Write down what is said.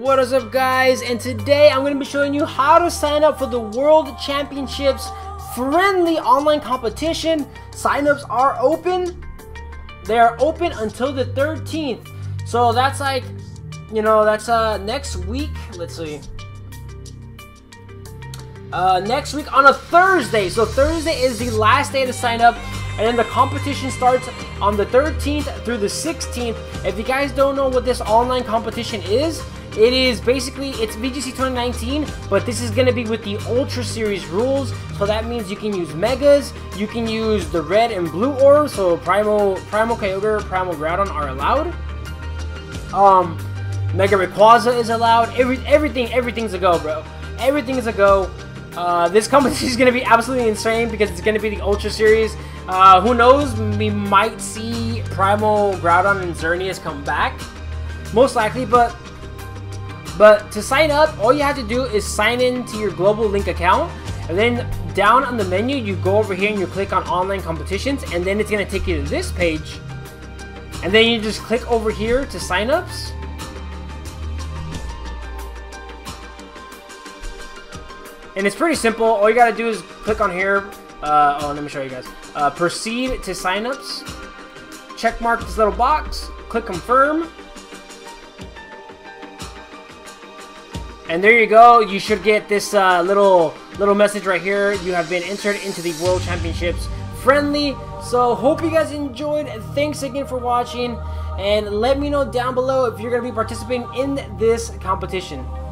What is up, guys? And today I'm going to be showing you how to sign up for the World Championships friendly online competition. Signups are open. They are open until the 13th. So that's like, you know, that's next week. Let's see. Next week on a Thursday. So Thursday is the last day to sign up. And then the competition starts on the 13th through the 16th. If you guys don't know what this online competition is, it is basically, it's VGC 2019, but this is going to be with the Ultra Series rules. So that means you can use Megas, you can use the red and blue orbs, so Primal Kyogre, Primal Groudon are allowed. Mega Rayquaza is allowed. Everything's a go, bro. Everything is a go. This competition is going to be absolutely insane because it's going to be the Ultra Series. Who knows? We might see Primal Groudon and Xerneas come back. Most likely, but to sign up, all you have to do is sign in to your Global Link account. And then down on the menu, you go over here and you click on Online Competitions. And then it's going to take you to this page. And then you just click over here to signups. And it's pretty simple. All you got to do is click on here. Let me show you guys. Proceed to signups. Check mark this little box. Click confirm. And there you go. You should get this little message right here. You have been entered into the World Championships friendly. So hope you guys enjoyed. Thanks again for watching. And let me know down below if you're going to be participating in this competition.